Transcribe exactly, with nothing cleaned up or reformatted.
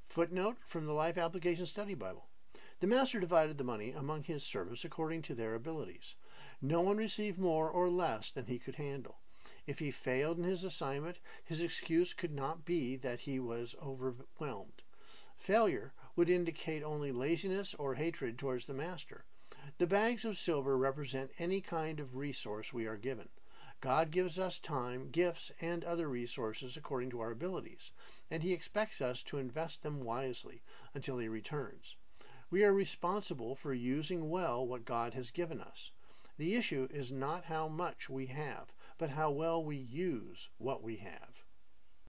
Footnote from the Life Application Study Bible. The master divided the money among his servants according to their abilities. No one received more or less than he could handle. If he failed in his assignment, his excuse could not be that he was overwhelmed. Failure would indicate only laziness or hatred towards the master. The bags of silver represent any kind of resource we are given. God gives us time, gifts, and other resources according to our abilities, and he expects us to invest them wisely until he returns. We are responsible for using well what God has given us. The issue is not how much we have, but how well we use what we have.